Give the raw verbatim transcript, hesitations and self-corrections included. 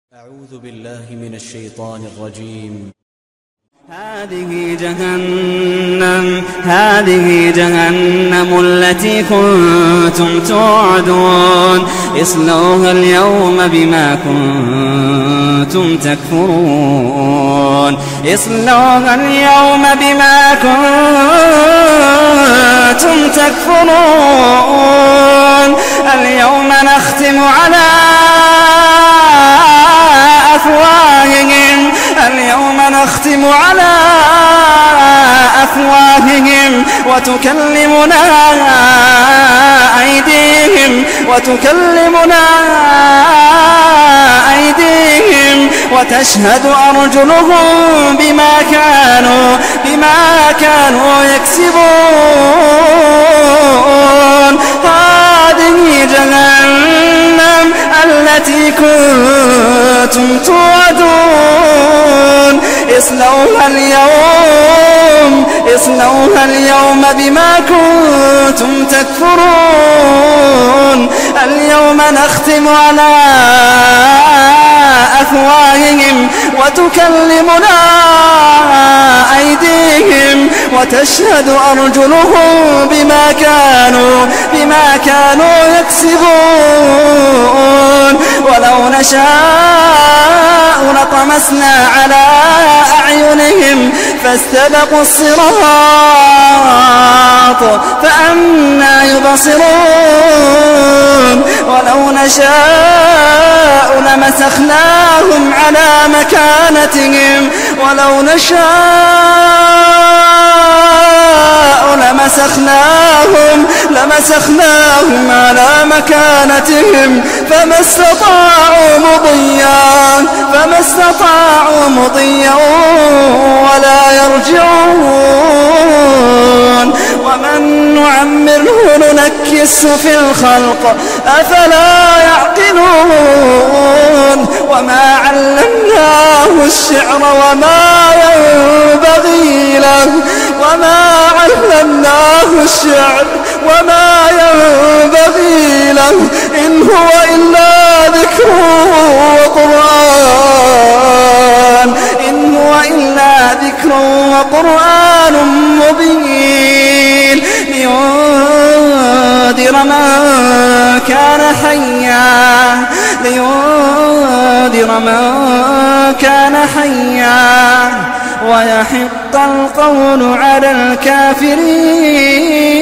أعوذ بالله من الشيطان الرجيم. هذه جهنم هذه جهنم التي كنتم توعدون اصلوها اليوم بما كنتم تكفرون اصلوها اليوم بما كنتم تكفرون اليوم نختم على أفواههم اليوم نختم على أفواههم وتكلمنا أيديهم وتكلمنا أيديهم وتشهد أرجلهم بما كانوا بما كانوا يكسبون هذه جهنم التي كنتم توعدون اصلوها اليوم اصلوها اليوم بما كنتم تكفرون اليوم نختم على أفواههم وتكلمنا أيديهم وتشهد أرجلهم بما كانوا بما كانوا يكسبون ولو نشاء لطمسنا على أعينهم فاستبقوا الصراط فأنى يبصرون ولو نشاء لمسخناهم على مكانتهم ولو نشاء لمسخناهم لمسخناهم على مكانتهم فما استطاعوا مضيا فما استطاعوا مضيا ولا يرجعون ومن نعمره ننكس في الخلق أفلا يعقلون وما علمناه الشعر وما ينبغي له وما علمناه الشعر وما ينبغي له إن هو إلا ذكر وقرآن إن هو إلا ذكر وقرآن مبين لينذر من كان حيا لينذر من كان حيا ويحق القول على الكافرين.